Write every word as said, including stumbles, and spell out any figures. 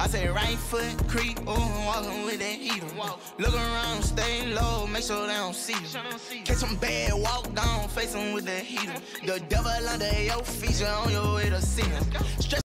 I say right foot creep, ooh, I'm walking with that heater. Look around, stay low, make sure they don't see you. Catch them bad, walk down, face them with the heater. The devil under your feet, you on your way to see him.